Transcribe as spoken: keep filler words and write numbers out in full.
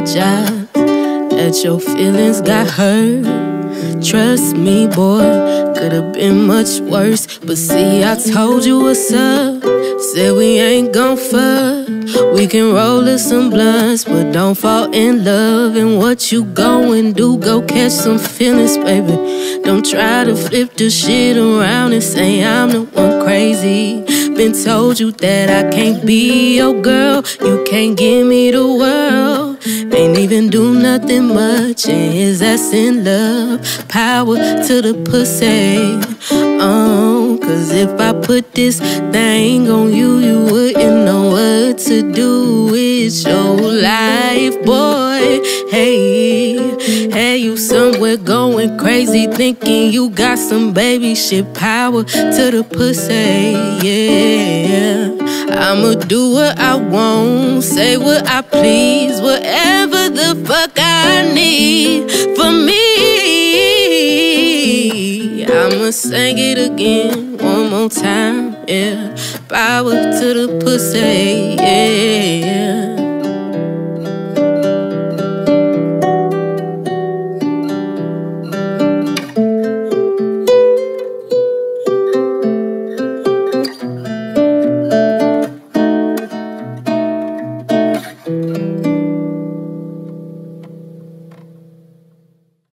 apologize that your feelings got hurt. Trust me, boy, could've been much worse. But see, I told you what's up. Said we ain't gon' fuck. We can roll us some blunts, but don't fall in love. And what you go and do, go catch some feelings, baby. Don't try to flip the shit around and say I'm the one crazy. Been told you that I can't be your girl. You can't give me the world. Ain't even do nothing much, and his ass in love. Power to the pussy. Oh, cause if I put this thing on you, you wouldn't know what to do with your life, boy. Hey, hey, you somewhere going crazy, thinking you got some baby shit. Power to the pussy, yeah. I'ma do what I want, say what I please, whatever the fuck I need for me. I'ma sing it again one more time, yeah. Power to the pussy, yeah.